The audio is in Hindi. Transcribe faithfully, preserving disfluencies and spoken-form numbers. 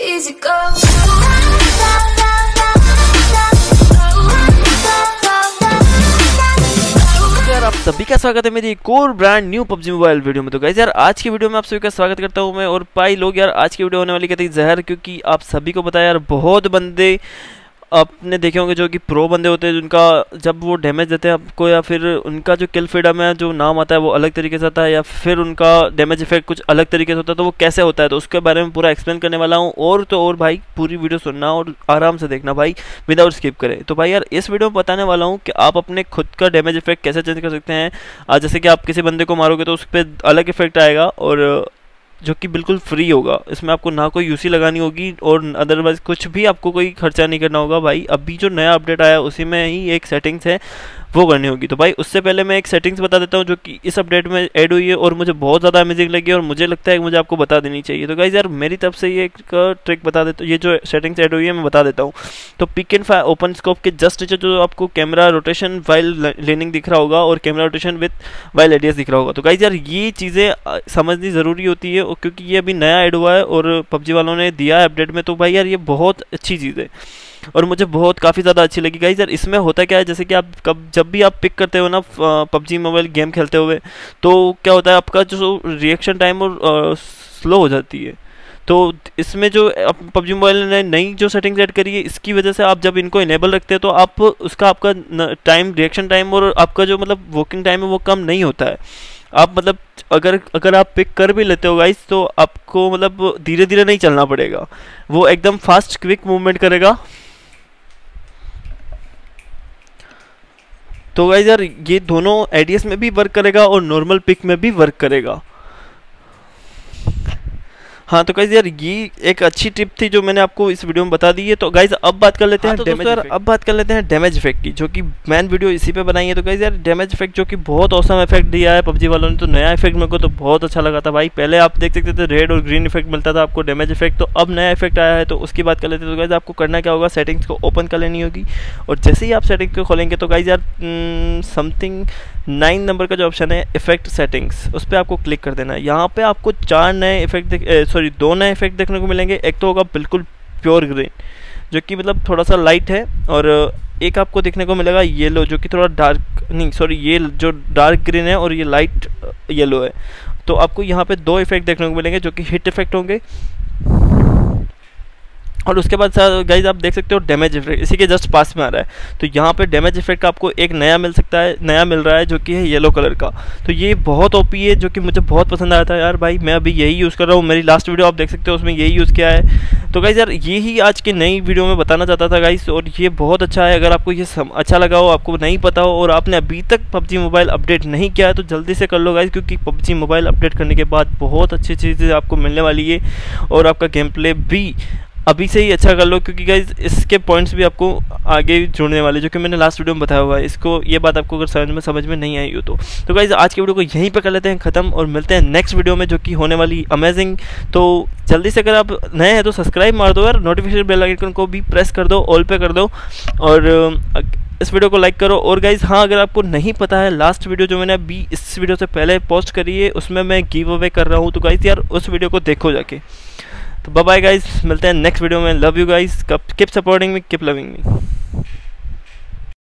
easy go. यार आप सभी का स्वागत है मेरी एक और brand new PUBG mobile video में। तो गाइस यार आज की वीडियो में आप सभी का स्वागत करता हूं मैं। और पाई लोग यार आज की वीडियो होने वाली कहती जहर, क्योंकि आप सभी को पता है यार बहुत बंदे आपने देखे होंगे जो कि प्रो बंदे होते हैं, जिनका जब वो डैमेज देते हैं आपको या फिर उनका जो किल फ्रीडम है जो नाम आता है वो अलग तरीके से आता है, या फिर उनका डैमेज इफेक्ट कुछ अलग तरीके से होता है। तो वो कैसे होता है तो उसके बारे में पूरा एक्सप्लेन करने वाला हूँ। और तो और भाई पूरी वीडियो सुनना और आराम से देखना भाई, विदाउट स्किप करें। तो भाई यार इस वीडियो में बताने वाला हूँ कि आप अपने खुद का डैमेज इफेक्ट कैसे चेंज कर सकते हैं। आज जैसे कि आप किसी बंदे को मारोगे तो उस पर अलग इफेक्ट आएगा, और जो कि बिल्कुल फ्री होगा। इसमें आपको ना कोई यूसी लगानी होगी और अदरवाइज कुछ भी आपको कोई खर्चा नहीं करना होगा। भाई अभी जो नया अपडेट आया उसी में ही एक सेटिंग्स है वो करनी होगी। तो भाई उससे पहले मैं एक सेटिंग्स बता देता हूँ जो कि इस अपडेट में ऐड हुई है और मुझे बहुत ज़्यादा अमेजिंग लगी और मुझे लगता है कि मुझे आपको बता देनी चाहिए। तो गाइस यार मेरी तरफ से ये एक ट्रिक बता देता हूँ, ये जो सेटिंग्स ऐड हुई है मैं बता देता हूँ। तो pick and fire open scope के जस्ट नीचे जो आपको कैमरा रोटेशन वाइल लेनिंग दिख रहा होगा और कैमरा रोटेशन विद वाइल एडियस दिख रहा होगा। तो गाइस यार ये चीज़ें समझनी ज़रूरी होती है क्योंकि ये अभी नया ऐड हुआ है और पबजी वालों ने दिया है अपडेट में। तो भाई यार ये बहुत अच्छी चीज़ है और मुझे बहुत काफ़ी ज़्यादा अच्छी लगी। गाइस यार इसमें होता क्या है, जैसे कि आप कब जब भी आप पिक करते हो ना पबजी मोबाइल गेम खेलते हुए, तो क्या होता है आपका जो रिएक्शन टाइम और स्लो हो जाती है। तो इसमें जो पबजी मोबाइल ने नई जो सेटिंग्स ऐड करी है इसकी वजह से आप जब इनको इनेबल रखते हैं तो आप उसका आपका टाइम रिएक्शन टाइम और आपका जो मतलब वर्किंग टाइम है वो कम नहीं होता है। आप मतलब अगर अगर आप पिक कर भी लेते हो गाइस तो आपको मतलब धीरे धीरे नहीं चलना पड़ेगा, वो एकदम फास्ट क्विक मूवमेंट करेगा। तो गाइस यार ये दोनों एडीएस में भी वर्क करेगा और नॉर्मल पिक में भी वर्क करेगा। हाँ तो गाइस यार ये एक अच्छी टिप थी जो मैंने आपको इस वीडियो में बता दी है। तो गाइस अब बात कर लेते हैं हाँ, तो डैमेज इफेक्ट। अब बात कर लेते हैं डैमेज इफेक्ट की, जो कि मैन वीडियो इसी पे बनाई है। तो गाइस यार डैमेज इफेक्ट जो कि बहुत औसम इफेक्ट दिया है पबजी वालों ने। तो नया इफेक्ट मेरे को तो बहुत अच्छा लगा था भाई। पहले आप देख सकते थे रेड और ग्रीन इफेक्ट मिलता था आपको डैमेज इफेक्ट, तो अब नया इफेक्ट आया है तो उसकी बात कर लेते हैं। तो गाइस आपको करना क्या होगा, सेटिंग्स को ओपन कर लेनी होगी और जैसे ही आप सेटिंग्स को खोलेंगे तो गाइस यार समथिंग नाइन नंबर का जो ऑप्शन है इफेक्ट सेटिंग्स, उस पर आपको क्लिक कर देना है। यहाँ पे आपको चार नए इफेक्ट सॉरी दो नए इफेक्ट देखने को मिलेंगे। एक तो होगा बिल्कुल प्योर ग्रीन जो कि मतलब थोड़ा सा लाइट है, और एक आपको देखने को मिलेगा येलो जो कि थोड़ा डार्क नहीं सॉरी ये जो डार्क ग्रीन है और ये लाइट येलो है। तो आपको यहाँ पे दो इफेक्ट देखने को मिलेंगे जो कि हिट इफेक्ट होंगे। और उसके बाद गाइज आप देख सकते हो डैमेज इफेक्ट इसी के जस्ट पास में आ रहा है। तो यहाँ पे डैमेज इफेक्ट आपको एक नया मिल सकता है, नया मिल रहा है जो कि है येलो कलर का। तो ये बहुत ओपी है जो कि मुझे बहुत पसंद आया था यार। भाई मैं अभी यही यूज़ कर रहा हूँ, मेरी लास्ट वीडियो आप देख सकते हो उसमें यही यूज़ किया है। तो गाइज यार ये ही आज की नई वीडियो में बताना चाहता था गाइज, और ये बहुत अच्छा है। अगर आपको ये अच्छा लगा हो, आपको नहीं पता हो और आपने अभी तक पबजी मोबाइल अपडेट नहीं किया है तो जल्दी से कर लो गाइज, क्योंकि पबजी मोबाइल अपडेट करने के बाद बहुत अच्छी चीज़ें आपको मिलने वाली है और आपका गेम प्ले भी अभी से ही अच्छा कर लो, क्योंकि गाइज इसके पॉइंट्स भी आपको आगे जुड़ने वाले जो कि मैंने लास्ट वीडियो में बताया हुआ है। इसको ये बात आपको अगर समझ में समझ में नहीं आई हो तो तो गाइज आज की वीडियो को यहीं पे कर लेते हैं ख़त्म और मिलते हैं नेक्स्ट वीडियो में जो कि होने वाली अमेजिंग। तो जल्दी से अगर आप नए हैं तो सब्सक्राइब मार दो यार, नोटिफिकेशन बेल आइकन को भी प्रेस कर दो, ऑल पे कर दो और इस वीडियो को लाइक करो। और गाइज हाँ अगर आपको नहीं पता है लास्ट वीडियो जो मैंने अभी इस वीडियो से पहले पोस्ट करी है उसमें मैं गिव अवे कर रहा हूँ। तो गाइज यार उस वीडियो को देखो जाके। तो बाय बाय गाइस, मिलते हैं नेक्स्ट वीडियो में। Love you guys, keep supporting me, keep loving me.